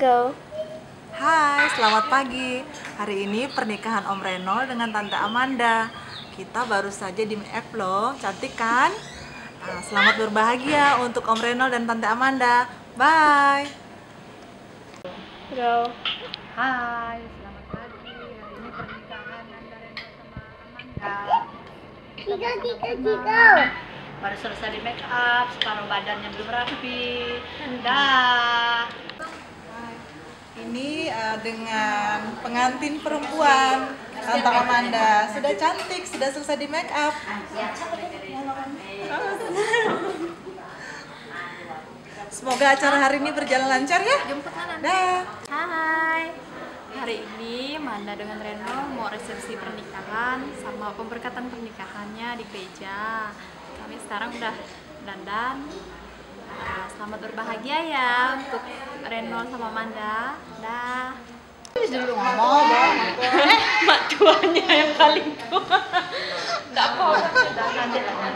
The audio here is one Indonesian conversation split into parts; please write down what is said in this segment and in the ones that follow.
Go. Hai, selamat pagi. Hari ini pernikahan Om Reno dengan Tante Amanda. Kita baru saja di make up loh, cantik kan? Nah, selamat berbahagia untuk Om Reno dan Tante Amanda. Bye. Go. Hai, selamat pagi. Hari ini pernikahan Anda Reno sama Amanda. Tiga. Baru selesai di make up, separuh badannya belum rapi. Dah. Ini dengan pengantin perempuan Tante Amanda. Sudah cantik, sudah selesai di make up. Semoga acara hari ini berjalan lancar ya. Dah. Hai, hari ini Amanda dengan Reno mau resepsi pernikahan sama pemberkatan pernikahannya di gereja. Kami sekarang udah dandan. Selamat berbahagia ya untuk Reno sama Amanda. Dah. Dulu ngomong, Mak tuanya yang paling tua. Enggak apa-apa. nanti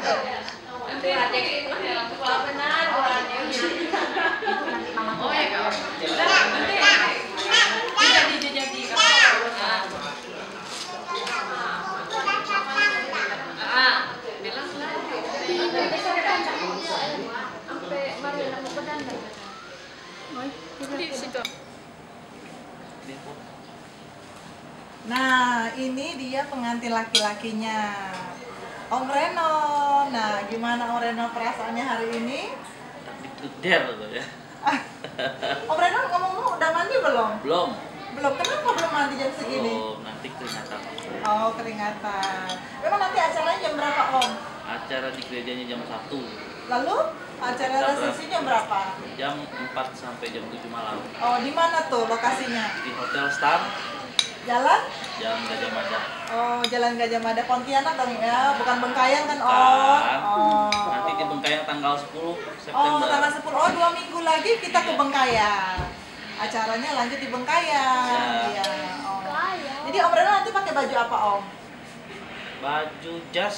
Nah, ini dia pengantin laki-lakinya Om Reno. Nah, gimana Om Reno perasaannya hari ini? Der ya. Om Reno ngomong-ngomong udah mandi belum? Belum. Belum. Kenapa belum mandi jam segini? Belum, nanti keringatan. Oh, keringatan. Memang nanti acaranya jam berapa, Om? Acara di gerejanya jam 1. Lalu acara resepsi jam berapa? Jam 4 sampai jam 7 malam. Oh, di mana tuh lokasinya? Di Hotel Star, Jalan? Jalan Gajah Mada. Oh, Jalan Gajah Mada, Pontianak dong ya, bukan Bengkayang kan, Om? Bukan. Oh. Nanti di Bengkayang tanggal 10 Oh, September. tanggal 10. Oh, 2 minggu lagi kita ke Bengkayang. Acaranya lanjut di Bengkayang. Ya. Iya. Oh. Jadi Om Reno nanti pakai baju apa, Om? Baju jas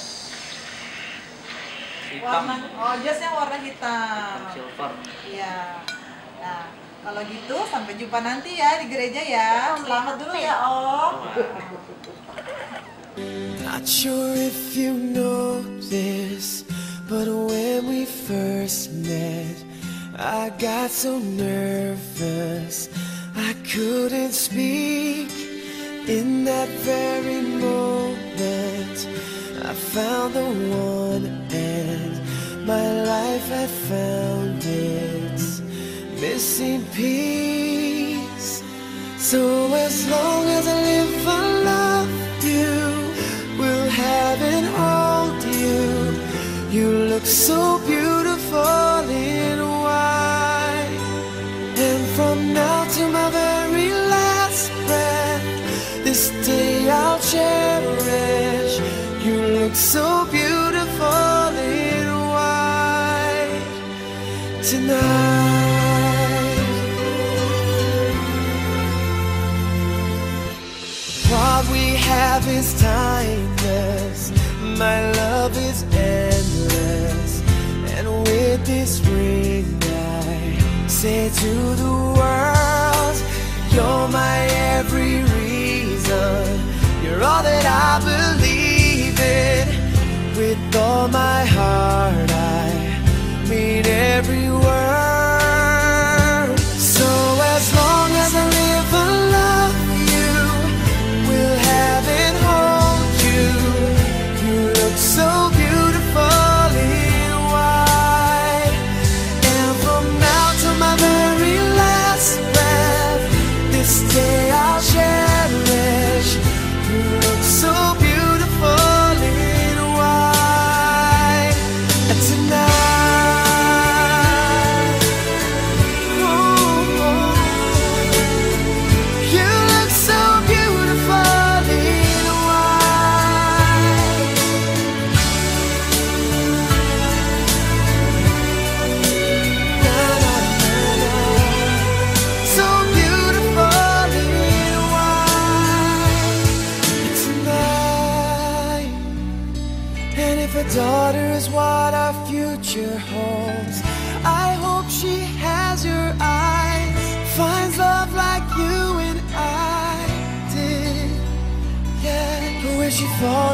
hitam, Jasnya warna hitam. silver. Iya. Nah, kalau gitu sampai jumpa nanti ya di gereja ya. Selamat dulu ya, Om. Not sure if you know this, but when we first met, I got so nervous I couldn't speak. In that very moment I found the one, and my life had found its missing piece. So as long as I live, I love you, will have and hold you. You look so beautiful in white, and from now to my very last breath, this day I'll cherish. You look so beautiful in white tonight. What we have is timeless, my love is endless, and with this ring I say to the world, you're my every reason, you're all that I believe in. With all my heart I mean every word. So as long as I live, I love you, will have and hold you. You look so beautiful in white, and from now to my very last breath, this day I'll cherish. You look so beautiful in white tonight. Ooh, you look so beautiful in white. Na, na, na, na. So beautiful in white tonight. And if a daughter is what our future holds, I hope she has your eyes, finds love fall